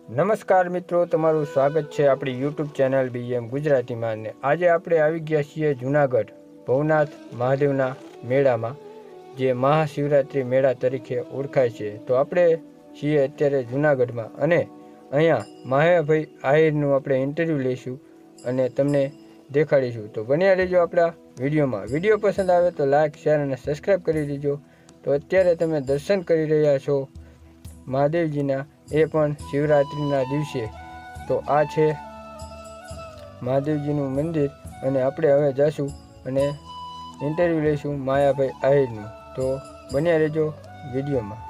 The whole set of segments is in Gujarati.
નમસ્કાર મિત્રો, તમારું સ્વાગત છે આપણી યુટ્યુબ ચેનલ બીએમ ગુજરાતીમાં. ને આજે આપણે આવી ગયા છીએ જૂનાગઢ ભવનાથ મહાદેવના મેળામાં, જે મહાશિવરાત્રિ મેળા તરીકે ઓળખાય છે. તો આપણે છીએ અત્યારે જૂનાગઢમાં અને અહીંયા માયાભાઈ આહિરનું આપણે ઇન્ટરવ્યૂ લઈશું અને તમને દેખાડીશું. તો બન્યા રહેજો આપણા વિડીયોમાં. વિડીયો પસંદ આવે તો લાઇક, શેર અને સબસ્ક્રાઈબ કરી દેજો. તો અત્યારે તમે દર્શન કરી રહ્યા છો મહાદેવજીના, એ પણ શિવરાત્રિના દિવસે. તો આ છે મહાદેવજીનું મંદિર અને આપણે હવે જઈશું અને ઇન્ટરવ્યૂ લઈશું માયાભાઈ આહિરનું. તો બન્યા રહેજો વિડીયોમાં.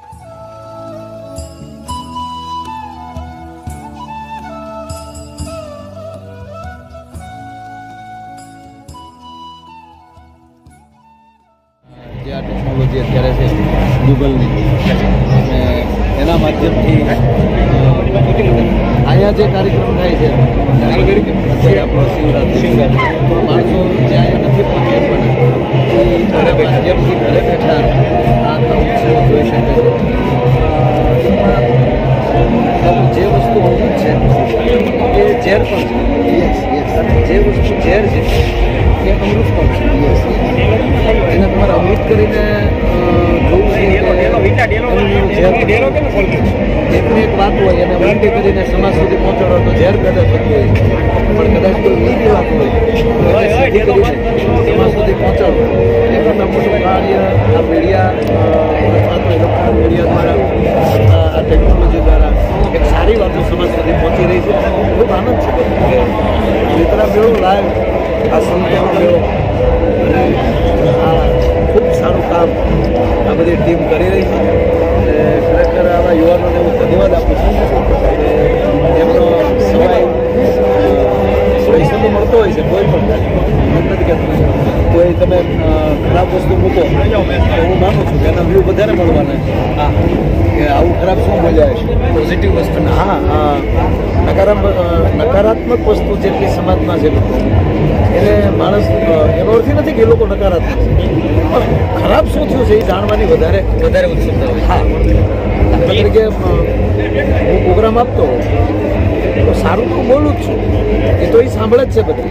જે આ ટેકનોલોજી અત્યારે છે ગૂગલની, અને એના માધ્યમથી અહીંયા જે કાર્યક્રમ થાય છે અત્યારે આપણો શિવરાત્રિ, માણસો જે અહીંયા નથી પહોંચ્યા પણ ઘરે માધ્યમથી ઘરે બેઠા આ ઉત્સવ જોઈ શકે છે. જે વસ્તુ અમૃત છે એ ઝેર પણ છે, અને જે વસ્તુ ઝેર છે એ અમૃત પણ છે. એને તમારે અમૃત કરીને એકની એક વાત હોય એને ઉલટી કરીને સમાજ સુધી પહોંચાડો તો ઝેર કદાચ થતું હોય, પણ કદાચ કોઈ ઊંધી વાત હોય તો એને સીધી કરીને સમાજ સુધી પહોંચાડો એ પણ મોટું કાર્ય આ મીડિયા અથવા તો ઇલેક્ટ્રોનિક મીડિયા દ્વારા, આ ટેકનોલોજી દ્વારા એક સારી વાતો સમાજ સુધી પહોંચી રહી છે. ખૂબ આનંદ છે મિત્રા મેળો લાઈવ, આ સંતો મેળો, આ ખૂબ સારું કામ આ બધી ટીમ કરી રહી છે. અને ખરેખર આવા યુવાનોને હું ધન્યવાદ આપું છું. એમનો સવાય પૈસા તો મળતો હોય છે, કોઈ પણ નથી કહેતું. કોઈ તમે ખરાબ વસ્તુ મૂકો તો હું માનું છું કે એના વ્યૂ વધારે મળવાના છે. હા, કે આવું ખરાબ શું બોલ્યા છે, પોઝિટિવ વસ્તુ. હા હા, નકારાત્મક વસ્તુ જેટલી સમાજમાં છે એને માણસ, એનો અર્થ નથી કે એ લોકો નકારાત્મક, પણ ખરાબ શું થયું છે એ જાણવાની વધારે ઉત્સુકતા હોય. હા, દાખલા તરીકે હું પ્રોગ્રામ આપતો તો સારું તો હું બોલું જ છું, એ તો એ સાંભળે જ છે બધું,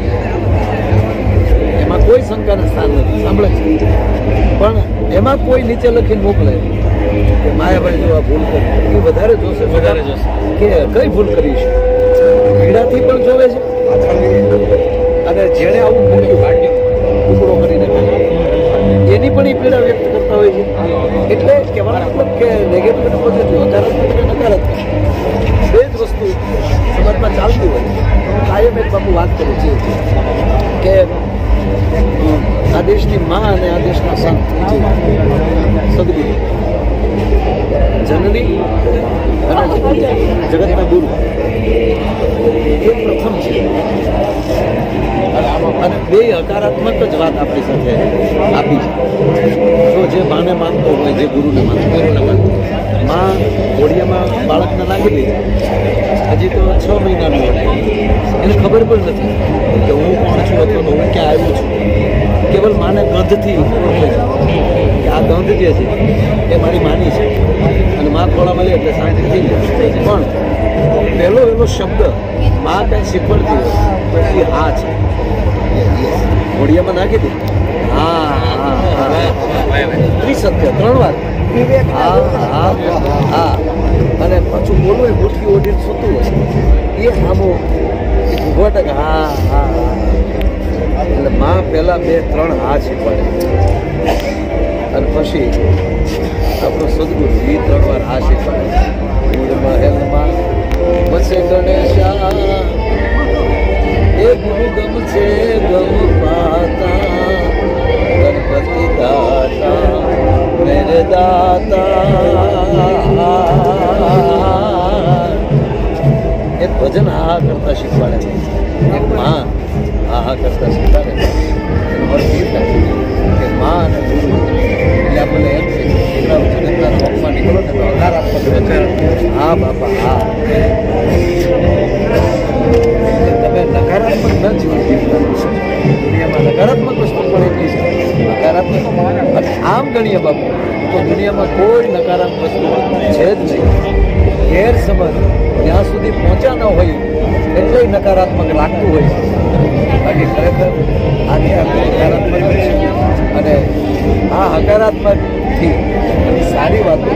એમાં કોઈ શંકાના સ્થાન નથી, સાંભળે જ છે. પણ એમાં કોઈ નીચે લખીને મોકલે કે માયાભાઈ જો આ ભૂલ કરી, એ વધારે જોશે કે કઈ ભૂલ કરી છે. પીડાથી પણ જોવે છે, અને જેણે આવું મૂક્યું ટુકડો કરીને એની પણ એ પીડા વ્યક્ત કરતા હોય છે. એટલે કહેવાનો મતલબ કે નેગેટિવ અને પોઝિટિવ, હકારાત્મક અને નકારાત્મક બે જ વસ્તુ સમાજમાં ચાલતી હોય. હું કાયમ એક બાપુ વાત કરું છું કે આ દેશની મા અને આ દેશના સંત સદગુરુ, જનની અને જગતના ગુરુ એ પ્રથમ છે. અને બે હકારાત્મક જ વાત આપણી સાથે આપી છે. જો જે માને માનતો હોય, જે ગુરુને માનતો, માં ઘોડિયામાં બાળકને નાખી દે, હજી તો 6 મહિનાનું હોય, એને ખબર પણ નથી કે હું કોણ છું અથવા તો હું ક્યાં આવ્યો છું. કેવલ માને ગંધથી ઓળખે છે કે આ ગંધ જે છે એ મારી માની છે, અને માં ખોળામાં લે એટલે શાંતિ થઈ જાય. પણ પહેલો શબ્દ માં કંઈ શીખવડતી હોય તો એ હા છે. ઘોડિયામાં નાખી દે, હા હા હા, ત્રિસત્ય 3 વાર, હા હા હા, અને પાછું બોલવું હોય ગોઠવી ઓઢીને સૂતું હોય એ આમો ઘૂઘવટ, હા હા હા. એટલે માં પહેલાં 2-3 હા શીખવાડે, અને પછી આપણો સદગુરુ એ 3 વાર હા શીખવાડે. મહેલમાં વસે ગણેશા, એ ગુરુ ગમ છે ગમ પાતા, ગણપતિ દાતા મેરે દાતા. એક ભજન હા કરતા શીખવાડે છે, એક માં હા કરતા શીખવાડે છે. એનો અર્થ એ થાય કે માં અને ગુરુ એટલે આપણને એમ છે જગતના રોગમાં નીકળો ને તો હકારાત્મક, હા બાપા હા. તમે નકારાત્મક ન જીવન દુનિયામાં નકારાત્મક વસ્તુ પણ એટલી છે, નકારાત્મક. અને આમ ગણીએ બાપુ તો દુનિયામાં કોઈ નકારાત્મક વસ્તુ છે જ નહીં. ગેરસમજ જ્યાં સુધી પહોંચ્યા ન હોય એટલે નકારાત્મક લાગતું હોય છે. બાકી ખરેખર આની આ હકારાત્મક છે અને આ હકારાત્મકથી એની સારી વાતો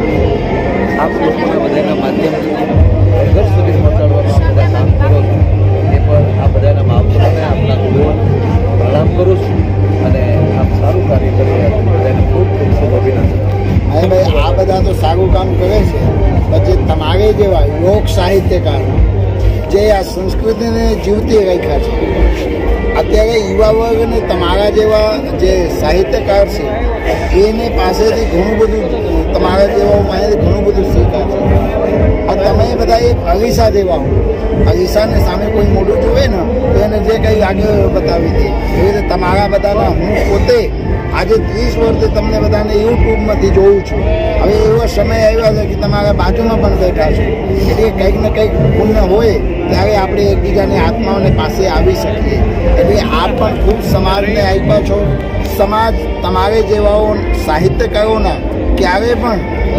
આપ લોકોના બધાના માધ્યમથી ઘર સુધી પહોંચાડવાનું આ બધા કામ કરો છો એ પણ આ બધાના મહાપુરુષોને આપણા ગુરુઓને પ્રણામ કરું છું અને આપ સારું કાર્ય કરી રહ્યા છો. બધાને ખૂબ ખૂબ ખૂબ અભિનંદન. હા ભાઈ, આ બધા તો સારું કામ કરે છે, પછી તમારે જેવા લોક સાહિત્યકાર જે આ સંસ્કૃતિને જીવતી રાખ્યા છે, અત્યારે યુવા વર્ગને તમારા જેવા જે સાહિત્યકાર છે એને પાસેથી ઘણું બધું, તમારા જેવા પાસેથી ઘણું બધું શીખ્યા છે. અને તમે બધા એક અરીસા જેવા હો, અરીસાને સામે કોઈ મોઢું જોવે ને તો એને જે કંઈ આગળ બતાવી દે. એવી રીતે તમારા બધાના હું પોતે આજે 30 વર્ષથી તમને બધાને યુટ્યુબમાંથી જોઉં છું. હવે એવો સમય આવ્યો છે કે તમારા બાજુમાં પણ બેઠા છો, એટલે કંઈક ને કંઈક પુણ્ય હોય ત્યારે આપણે એકબીજાની આત્માઓને પાસે આવી શકીએ. એટલે આપ પણ ખૂબ સમાજને આપ્યા છો. સમાજ તમારે જેવાઓ સાહિત્યકારોના ક્યારે પણ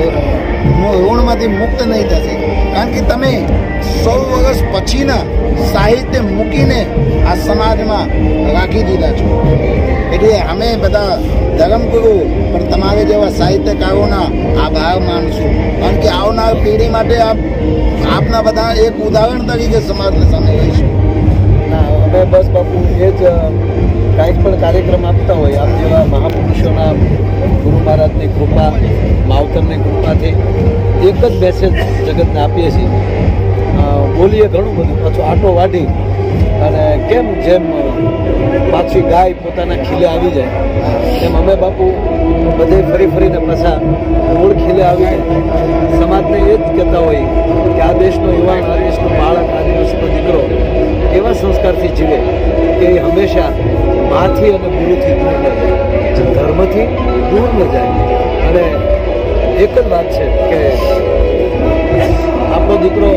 ઋણમાંથી મુક્ત નહીં થશે, કારણ કે તમે 100 વર્ષ પછીના સાહિત્ય મૂકીને આ સમાજમાં રાખી દીધા છો. એટલે અમે બધા ધર્મગુરુ પણ તમારે જેવા સાહિત્યકારોના આભાર માનશું, કારણ કે આવનાર પેઢી માટે આપના બધા એક ઉદાહરણ તરીકે સમાજને સામે લઈશું. ના, અમે બસ બાપુ એ જ કાંઈક પણ કાર્યક્રમ આપતા હોય આપ જેવા મહાપુરુષોના ગુરુ મહારાજની કૃપા, માવતરની કૃપાથી એક જ મેસેજ જગતને આપીએ છીએ. બોલીએ ઘણું બધું, પાછું આટો વાઢી અને કેમ જેમ પાછી ગાય પોતાના ખીલે આવી જાય એમ અમે બાપુ બધે ફરી ફરીને પાછા મૂળ ખીલે આવી જાય. સમાજને એ જ કહેતા હોય કે આ દેશનો યુવાન, આ દેશનો બાળક, આ દેશનો દીકરો એવા સંસ્કારથી જીવે કે એ હંમેશા માથી અને ગુરુથી દૂર ન જાય, ધર્મથી દૂર ન જાય. અને એક જ વાત છે કે આપણો દીકરો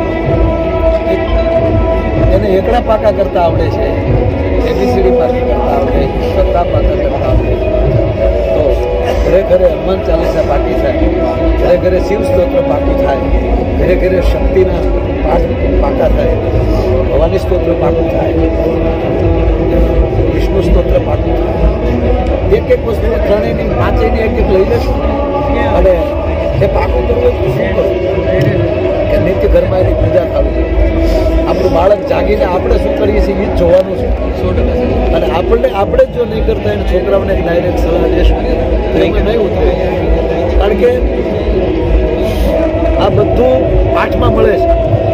એને એકડા પાકા કરતા આવડે છે, એબીસીડી પાકી કરતા આવડે, સત્તા પાકા કરતા આવડે, તો ઘરે ઘરે હનુમાન ચાલીસા પાકી થાય, ઘરે ઘરે શિવ સ્તોત્ર પાકું થાય, ઘરે ઘરે શક્તિના પાઠ પાકા થાય, ભવાની સ્તોત્ર પાકું થાય, વિષ્ણુ સ્તોત્ર પાકું થાય. એક એક વસ્તુ ત્રણેયની પાંચેયની એક એક લઈ લેશું અને એ પાકું કરવું શું કરવું કે નિત્ય ઘરમાં એની પૂજા થવી જોઈએ. આપણું બાળક જાગીને આપણે શું કરીએ છીએ એ જ જોવાનું છે 100%. અને આપણે જ જો નહીં કરતા એને છોકરાઓને ડાયરેક્ટ સલાહ દેશું તો એમાં નહીં ઉતરે, કારણ કે આ બધું પાઠમાં મળે છે.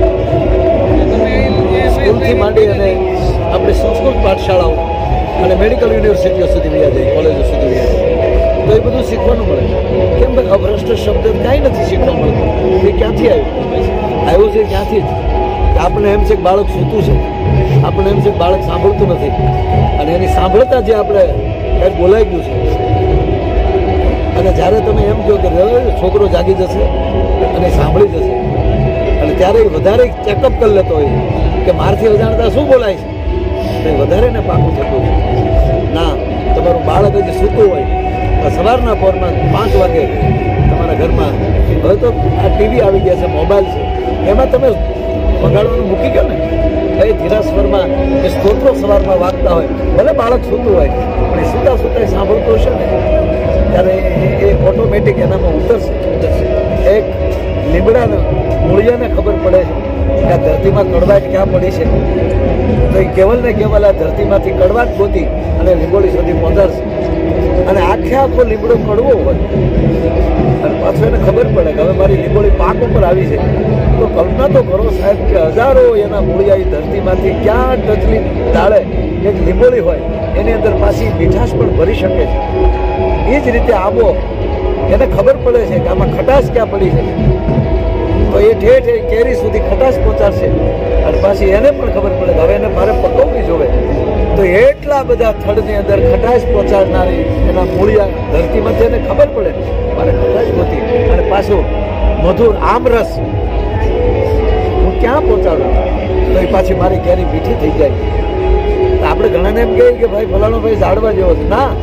સ્કૂલથી માંડી અને આપણી સંસ્કૃત પાઠશાળાઓ અને મેડિકલ યુનિવર્સિટીઓ સુધી વ્યા જાય, કોલેજો સુધી વ્યા જાય, તો એ બધું શીખવાનું મળે. કેમ ભાઈ અભ્રષ્ટ શબ્દ કાંઈ નથી શીખવા મળતું. એ ક્યાંથી આવ્યું છે ક્યાંથી જ. આપણને એમ છે કે બાળક સૂતું છે, આપણને એમ છે કે બાળક સાંભળતું નથી, અને એની સાંભળતા જે આપણે કંઈક બોલાઈ ગયું છે. અને જ્યારે તમે એમ કહો કે છોકરો જાગી જશે અને સાંભળી જશે, અને ત્યારે વધારે ચેકઅપ કરી લેતો હોય કે મારથી અજાણતા શું બોલાય છે, તો વધારે ને પાકું થતું હોય. ના, તમારું બાળક હજી સૂતું હોય તો સવારના પોરમાં 5 વાગે તમારા ઘરમાં, હવે તો આ ટીવી આવી ગયા છે, મોબાઈલ છે, એમાં તમે વગાડવાનું મૂકી ગયો ને એ ધીરા સ્વરમાં એ સ્તોત્રો સવારમાં વાગતા હોય, ભલે બાળક સૂતું હોય પણ એ સૂતા સૂતા સાંભળતું હશે ને ત્યારે એ ઓટોમેટિક એનામાં ઉતરશે. એક લીમડાના મૂળિયાને ખબર પડે છે કે આ ધરતીમાં કડવાટ ક્યાં પડી છે, તો એ કેવલ ને કેવલ આ ધરતીમાંથી કડવાટ ગોતી અને લીંબોળી સુધી પહોંચાડશે. અને આખો લીમડો કડવો હોય અને પાછો એને ખબર પડે કે હવે મારી લીંબોળી પાક ઉપર આવી છે, તો કલ્પના તો કરો સાહેબ કે હજારો એના મૂળિયા ધરતીમાંથી ક્યાં ટચલી ડાળે એક લીંબોળી હોય એની અંદર પાછી મીઠાશ પણ ભરી શકે છે. એ જ રીતે આંબો એને ખબર પડે છે કે આમાં ખટાશ ક્યાં પડી છે, તો એ ઠેઠ કેરી સુધી ખટાશ પહોંચાડશે. અને પાછી એને પણ ખબર પડે કે હવે એને મારે પકવવી જોવે, તો એટલા બધા થડની અંદર ખટાશ પહોંચાડનારી એના મૂળિયા ધરતીમાંથી એને ખબર પડે મારે ખટાશ ગોતી અને પાછું મધુર આમરસ હું ક્યાં પહોંચાડું, તો એ પાછી મારી કેરી મીઠી થઈ જાય. આપણે ઘણાને એમ કહીએ કે ભાઈ ફલાણો ભાઈ ઝાડવા જેવો છે. ના,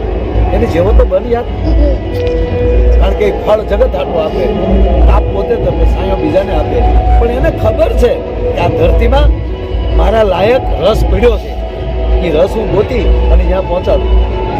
એની જેવો તો બની યાર, કારણ કે ફળ જગત આટલું આપે, તાપ પોતે તમે સાયો બીજાને આપે, પણ એને ખબર છે કે આ ધરતીમાં મારા લાયક રસ પીડ્યો છે, એ રસ હું ગોતી અને ત્યાં પહોંચાડું.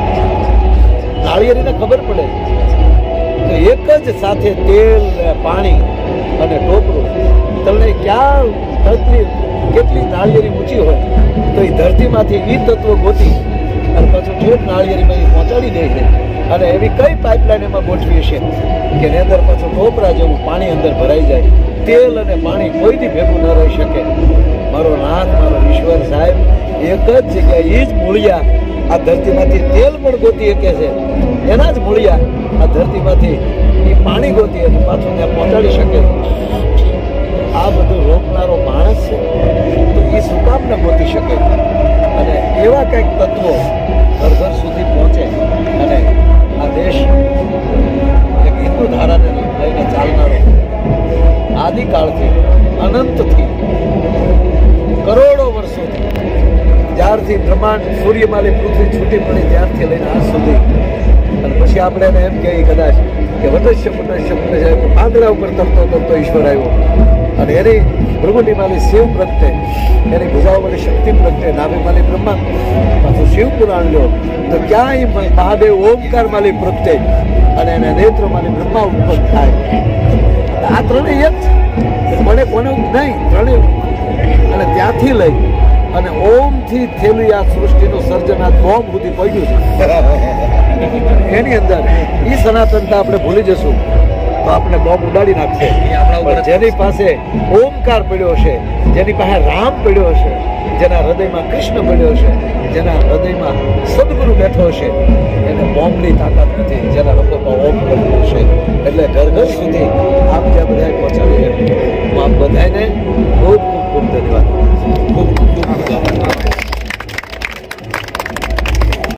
નાળિયેરીને ખબર પડે તો એક જ સાથે તેલ ને પાણી અને ટોપરું, તમને ક્યાં કેટલી નાળિયેરી ઊંચી હોય તો એ ધરતીમાંથી એ તત્વ ગોતી અને પાછું ઠેઠ નાળિયેરીમાં એ પહોંચાડી દે છે. અને એવી કઈ પાઇપલાઇન એમાં ગોઠવી છે કે એની અંદર પાછું ટોપરા જેવું પાણી અંદર ભરાઈ જાય, તેલ અને પાણી કોઈથી ભેગું ન રહી શકે. મારો નાથ, મારો ઈશ્વર સાહેબ એક જ જગ્યાએ એ જ મૂળિયા આ ધરતીમાંથી તેલ પણ ગોતી શકે છે, એના જ મૂળિયા આ ધરતીમાંથી એ પાણી ગોતી અને પાછું ત્યાં પહોંચાડી શકે. આ બધું રોકનારો માણસ છે તો એ શું કામ ન ગોતી શકે? અને એવા કંઈક તત્વો ઘર ઘર સુધી પહોંચે અને આ દેશ એક હિન્દુ ધારાને લઈને ચાલનારો આદિકાળથી અનંતથી કરોડો વર્ષોથી જ્યારથી બ્રહ્માંડ સૂર્યમાલી પૃથ્વી છૂટી પડી ત્યારથી લઈને આજ સુધી. અને પછી આપણે એને એમ કહીએ કદાચ કે વટસ્ય પાંદડા ઉપર તરતો ઈશ્વર આવ્યો અને એની ભૃગુટીમાલી શિવ પ્રત્યે, એની ભુજાઓવાળી શક્તિ પ્રત્યે, નાભીમાલી બ્રહ્મા, પાછું શિવ પુરાણ લો તો ક્યાંય મહાદેવ ઓમકાર માલી પ્રત્યે અને એના નેત્રમાલી બ્રહ્મા ઉત્પન્ન થાય. આ ત્રણેય એક છે, મને કોને નહીં ત્રણેય. અને ત્યાંથી લઈ અને ઓમથી થયેલું આ સૃષ્ટિનું સર્જન આ બોમ્બ સુધી પડ્યું છે. એની અંદર એ સનાતનતા આપણે ભૂલી જશું તો આપણે બોમ્બ ઉડાડી નાખશે. પણ જેની પાસે ઓમકાર પડ્યો છે, જેની પાસે રામ પડ્યો છે, જેના હૃદયમાં કૃષ્ણ પડ્યો છે, જેના હૃદયમાં સદગુરુ બેઠો છે, એને બોમ્બની તાકાત નથી. જેના હૃદયમાં ઓમ પડ્યો છે એટલે ઘર ઘર સુધી આપ જ્યાં બધા પહોંચાડી રહ્યા, હું આપ બધાને ખૂબ ખૂબ ખૂબ ધન્યવાદ.